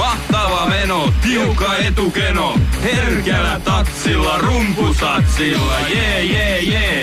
Mahtava meno, tiukka etukeno. Herkällä tatsilla, rumpusatsilla, jee, jee, jee.